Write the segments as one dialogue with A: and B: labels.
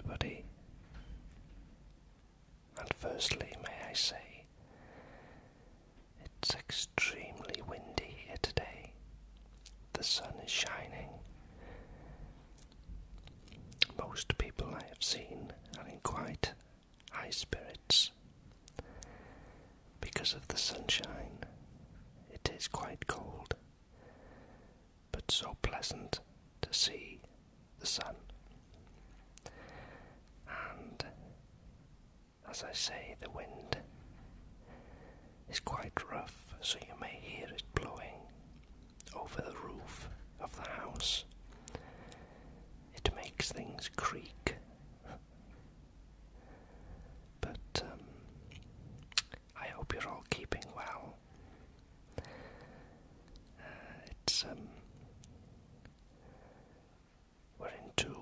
A: everybody. And firstly, may I say, it's extremely windy here today. The sun is shining. Most people I have seen are in quite high spirits because of the sunshine. It is quite cold, but so pleasant to see the sun. And as I say, the wind is quite rough, so you may hear it blowing over the roof of the house. It makes things creak. But I hope you're all keeping well. It's we're into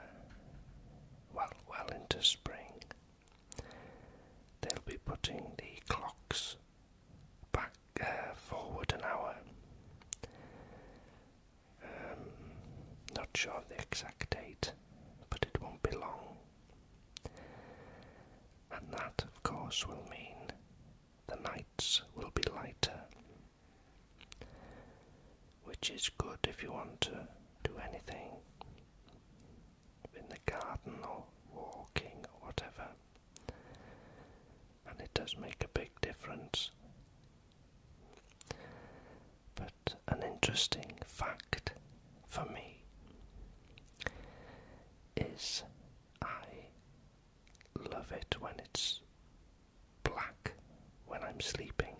A: well into spring. They'll be putting the clocks back forward an hour. Not sure of the exact date, but it won't be long. And that, of course, will mean the nights will be lighter, which is good if you want to do anything in the garden or walking or whatever. And it does make a big difference. But an interesting fact for me is I love it when it's black when I'm sleeping.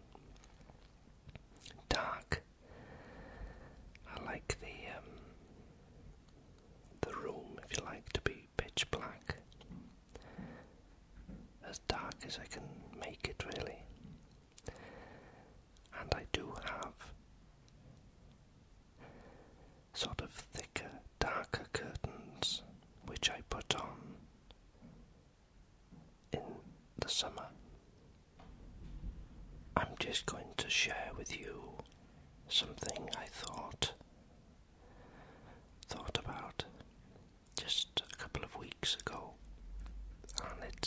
A: Dark. I like the room, if you like, to be pitch black. As dark as I can make it, really. And I do have sort of thicker, darker curtains which I put on in the summer. I'm just going to share with you something I thought about just a couple of weeks ago, and it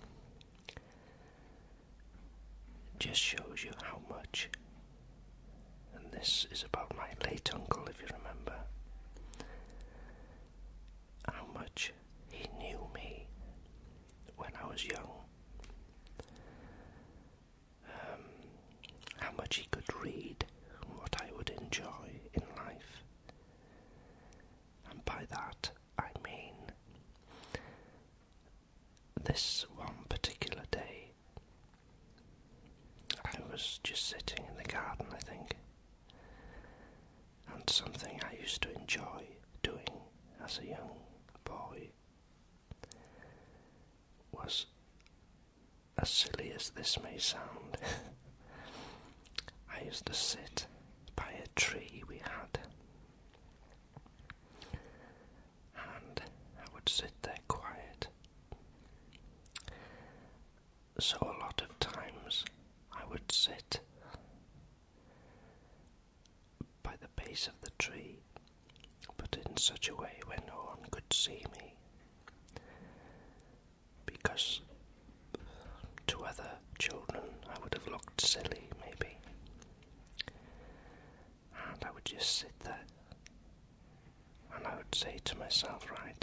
A: just shows you how much, and this is about my late uncle, if you remember, how much he knew me when I was young, how much he could read, what I would enjoy in life. And by that I mean this one particular day I was just sitting in the garden, I think, and something I used to enjoy doing as a young boy was, as silly as this may sound, I used to sit by a tree we had, and I would sit there quiet. So a lot of times I would sit by the base of the tree, but in such a way where no one could see me, because to other children I would have looked silly, maybe. And I would just sit there, and I would say to myself, right,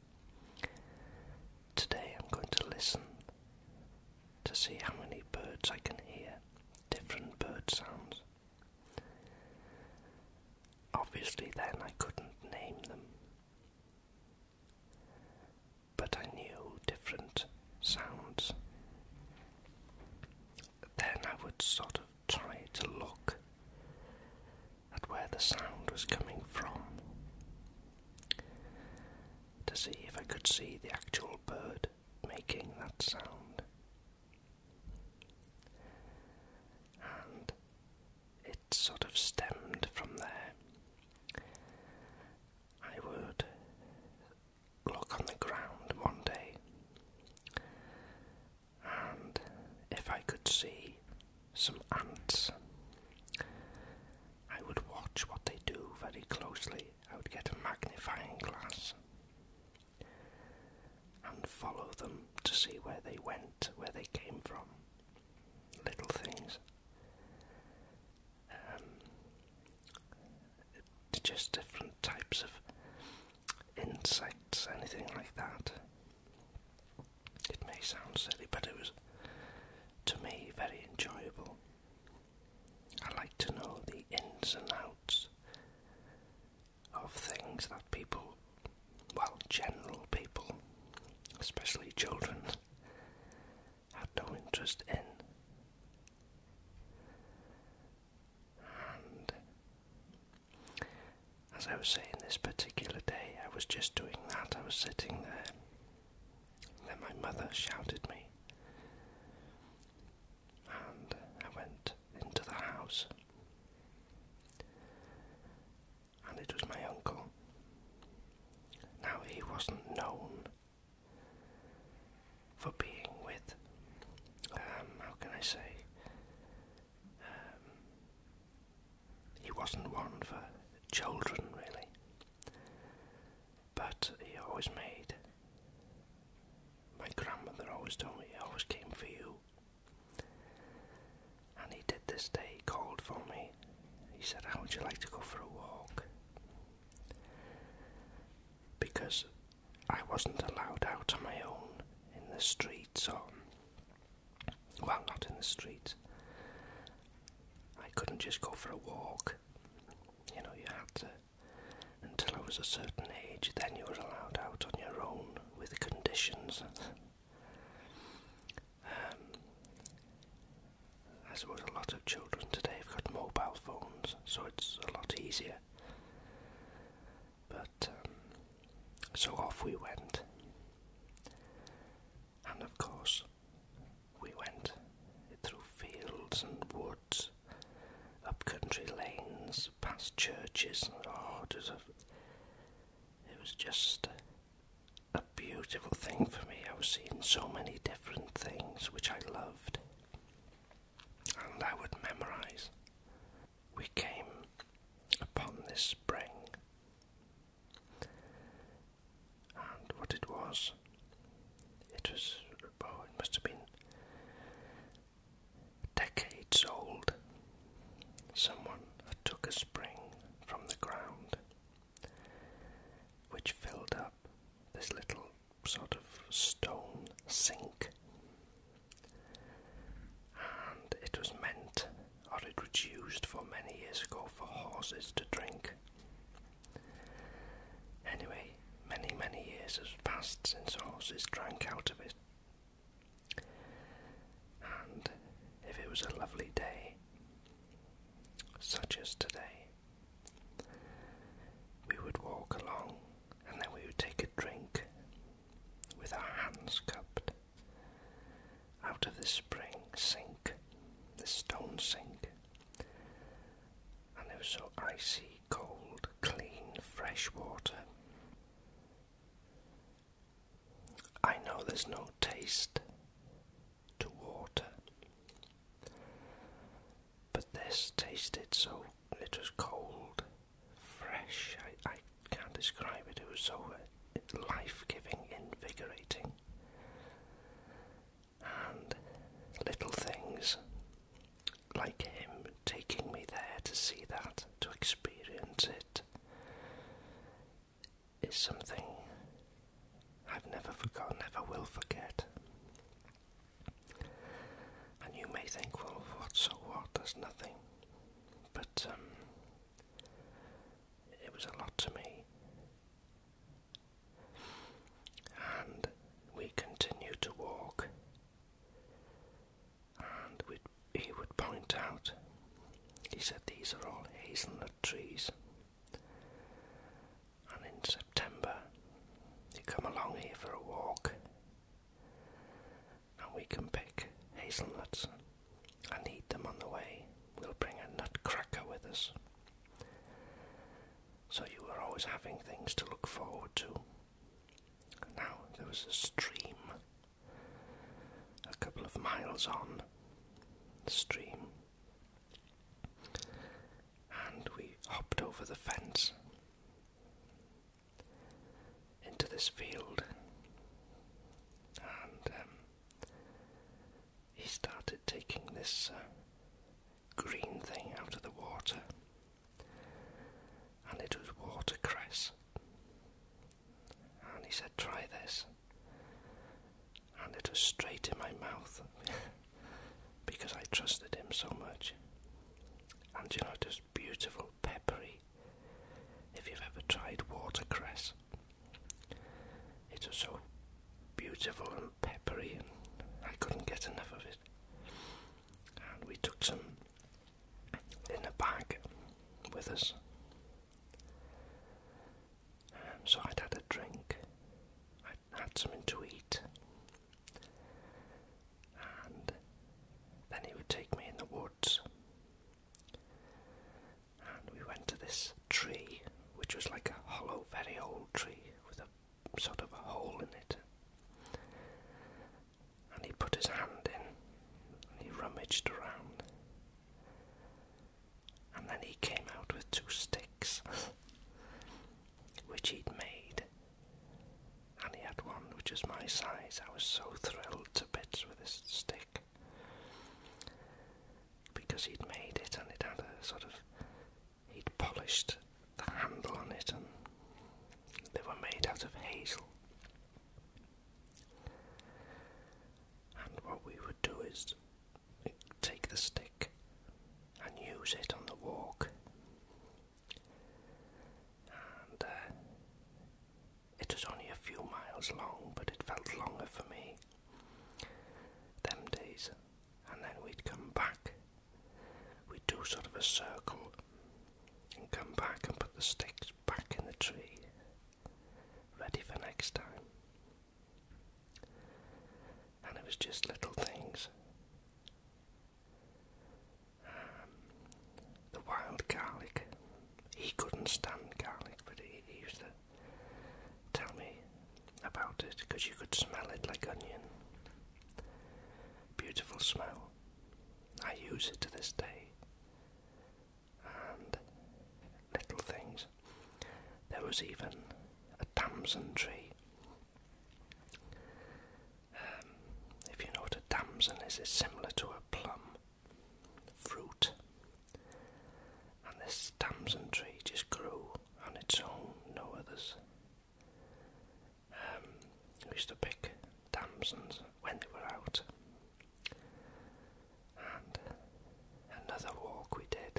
A: today I'm going to listen to see how many birds I can hear, different bird sounds. Obviously then I couldn't name them, but I knew different sounds. Then I would sort of try to look at where the sound was coming from, to see if I could see the actual bird making that sound. And it sort of stemmed from there. I would look on the ground one day, and if I could see some ants, I would watch what they do very closely. I would get a magnifying glass and where they went, where they came from. Little things. Just different types of insects, anything like that. It may sound silly, but it was, to me, very enjoyable. I like to know the ins and outs of things that people, well, general people, especially children, had no interest in. And as I was saying, this particular day, I was just doing that. I was sitting there, and then my mother shouted me, and I went into the house, and it was my uncle. Now, he wasn't known for being with, how can I say, he wasn't one for children, really, but he always made, my grandmother always told me, he always came for you. And he did this day, he called for me. He said, how would you like to go for a walk? Because I wasn't allowed out on my own in the streets, or, well, not in the streets. I couldn't just go for a walk. You know, you had to, until I was a certain age, then you were allowed out on your own with conditions. I suppose a lot of children today have got mobile phones, so it's a lot easier. But, so off we went. And of course, we went through fields and woods, up country lanes, past churches. Oh, it was just a beautiful thing for me. I was seeing so many different things which I loved, and I would memorize. We came upon this spring, and what it was, it must have been decades old. Someone had took a spring from the ground, which filled up this little sort of stone sink, and it was meant, or it was used for many years ago for horses to drink. Anyway, many years has passed since horses drank out of it, and if it was a lovely day, such as today, we would walk along, and then we would take a drink with our hands cupped out of this spring sink, this stone sink, and it was so icy cold, clean, fresh water. I know there's no taste to water, but this tasted so, it was cold, fresh, I can't describe it. It was so life-giving, invigorating, and little things like him taking me there to see that, to experience it, is something I've never forgotten, never will forget. And you may think, well, so what, that's nothing, but it was a lot to me. And we continued to walk, and he would point out, he said, these are all hazelnut trees, and in September you come along here for a walk, and we can pick hazelnuts and eat them on the way. We'll bring a nutcracker with us. So you were always having things to look forward to. Now there was a stream a couple of miles on the stream, and we hopped over the fence into this field, and this green thing out of the water, and it was watercress. And he said, try this. And it was straight in my mouth because I trusted him so much. And you know, it was beautiful, peppery. If you've ever tried watercress, it was so beautiful and peppery, and I couldn't get enough of it. And we took some in a bag with us. So I'd had a drink, I'd had something to eat, and then he would take me in the woods, and we went to this tree, which was like a hollow, very old tree with a sort of a hole in it. And he put his hand in, and he rummaged around, and then he came out with 2 sticks, which he'd made. And he had one which was my size. I was so thrilled to bits with this stick, because he'd made it, and it had a sort of, he'd polished the handle on it, and they were made out of hazel. And what we would do is take the stick and use it on the walk. And it was only a few miles long, but it felt longer for me them days. And then we'd come back. We'd do sort of a circle and come back and put the sticks back in the tree, ready for next time. And it was just little things. The wild garlic. He couldn't stand garlic, but he used to tell me about it, because you could smell it like onion. Beautiful smell. I use it to this day. And little things. There was even a damson tree. If you know what a damson is, it's similar to a plum fruit. And this damson tree just grew on its own, no others. We used to pick damsons when they were out. And another walk we did,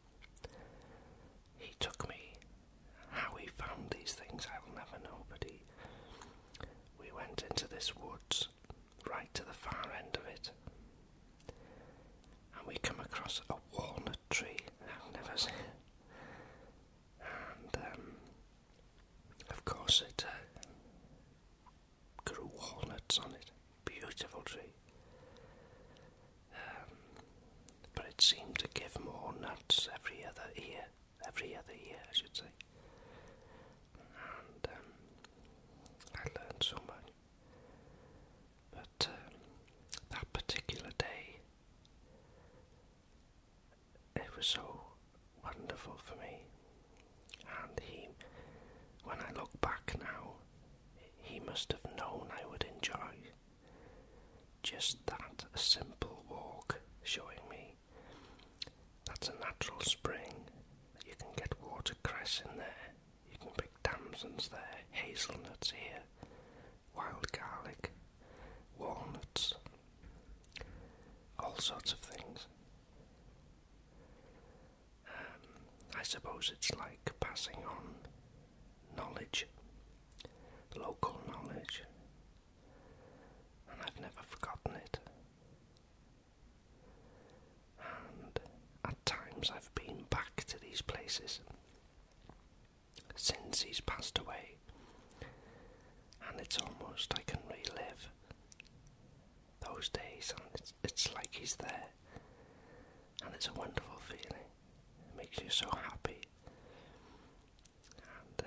A: he took me, how he found these things I'll never know, but we went into this woods, right to the far end of it, and we come across a walnut tree I've never seen. And of course it grew walnuts on it. Beautiful tree. But it seemed to give more nuts every other year I should say. And I learned so much. But that particular day, it was so wonderful for me. And when I look back now, he must have known I would enjoy just that, a simple walk, showing me that's a natural spring, that you can get watercress in there, you can pick damsons there, hazelnuts here, wild garlic, walnuts, all sorts of things. I suppose it's like passing on knowledge, local knowledge, and I've never forgotten it. And at times I've been back to these places since he's passed away, and it's almost I can relive those days, and it's like he's there, and it's a wonderful feeling. It makes you so happy, and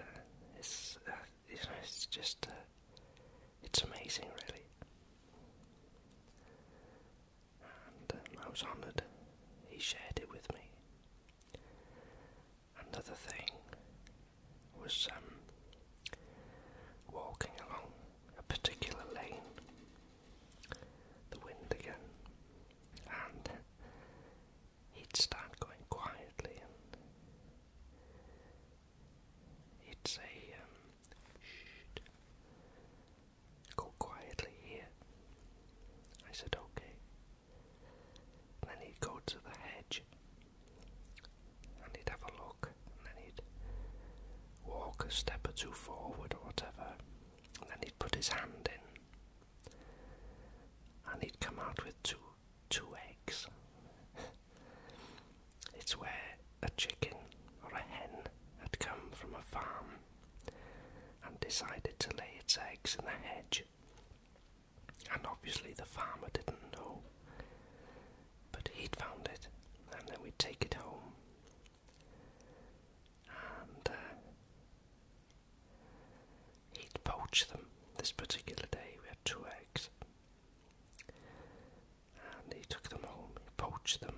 A: it's just it's amazing, really. And I was honoured he shared it with me. Another thing was walking along a particular lane, the wind again, and walk a step or two forward or whatever, and then he'd put his hand in, and he'd come out with two eggs. It's where a chicken or a hen had come from a farm and decided to lay its eggs in the hedge. And obviously the farmer didn't know, but he'd found it, and then we'd take it home. And he'd poach them. This particular day we had 2 eggs, and he took them home, he poached them,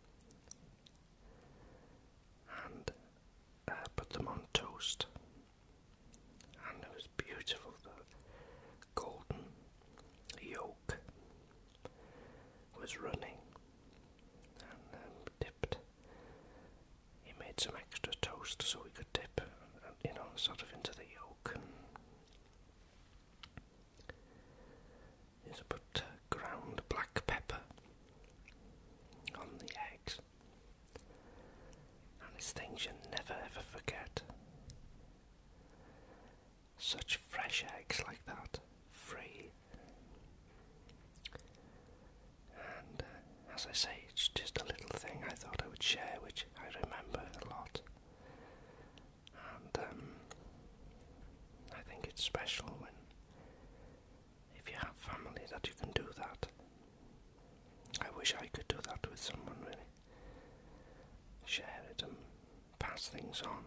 A: and put them on toast, and it was beautiful. The golden yolk was running, and dipped. He made some extra toast so we could dip, sort of into the yolk, and he's put ground black pepper on the eggs, and it's things you never ever forget. Such fresh eggs like that, free. And as I say, it's just a little thing I thought I would share, which I remember a lot. And I think it's special when, if you have family, that you can do that. I wish I could do that with someone, really. Share it and pass things on.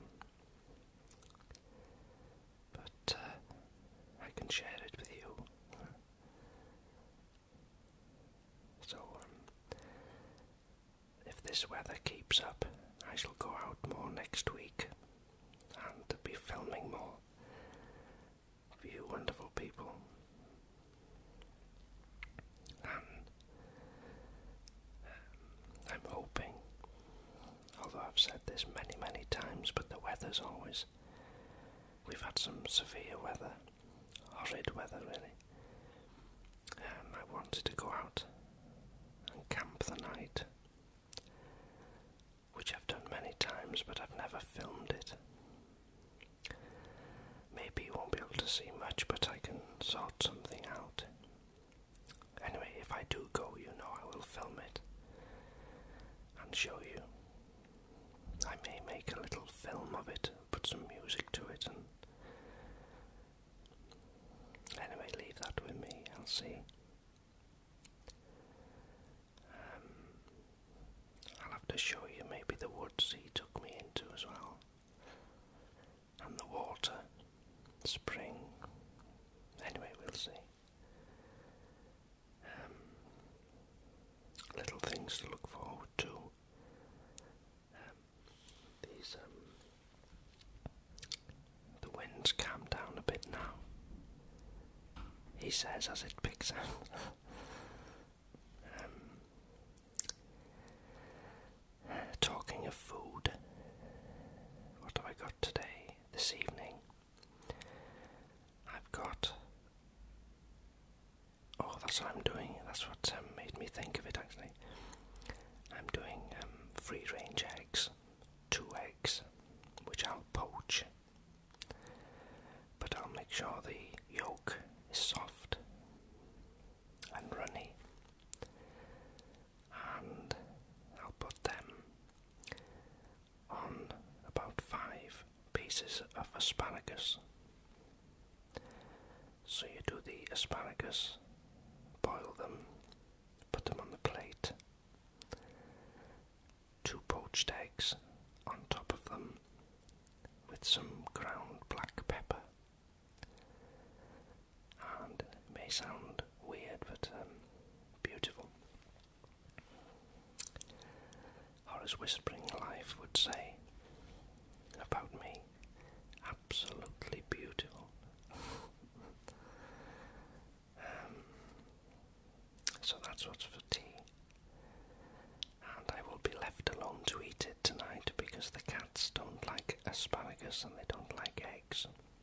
A: But I can share it with you. So, if this weather keeps up, I shall go out more next week and be filming more for you wonderful people. And I'm hoping, although I've said this many times, but the weather's always... We've had some severe weather, horrid weather really. I wanted to go out and camp the night, which I've done many times, but I've never filmed it. Maybe you won't be able to see much, but I can sort something out. Anyway, if I do go, I will film it and show you. I may make a little film of it, put some music to it, and anyway, leave that with me, I'll see. I'll have to show you maybe the woods he took me into as well, and the water, spring. Anyway, we'll see. Little things to look forward to. The wind's calmed down a bit now, he says as it picks up. Talking of food, what have I got today, this evening? I've got... Oh, that's what I'm doing. That's what made me think of it, actually. I'm doing free-range eggs. 2 eggs, which I'll poach. But I'll make sure the yolk is soft and runny. And I'll put them on about 5 pieces of asparagus. So you do the asparagus, boil them, put them on the plate, 2 poached eggs on top of them with some ground black pepper. And it may sound weird, but beautiful. Or as Whispering Life would say about me, absolutely beautiful. So that's what's for tea. And I will be left alone to eat it tonight because the cats don't like asparagus and they don't like eggs.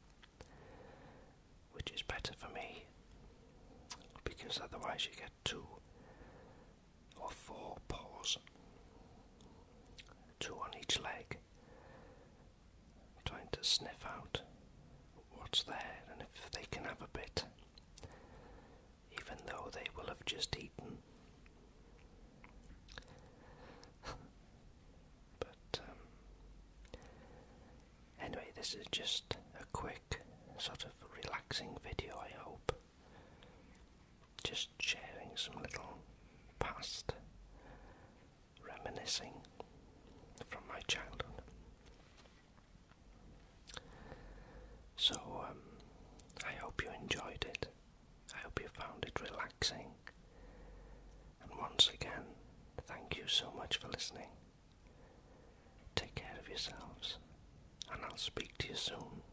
A: Which is better for me, because otherwise you get 2 or 4 paws, 2 on each leg, trying to sniff out just eaten. But anyway, this is just a quick sort of relaxing video, I hope. Just sharing some little past reminiscing from my childhood. So I hope you enjoyed it. I hope you found it relaxing. And once again, thank you so much for listening. Take care of yourselves, and I'll speak to you soon.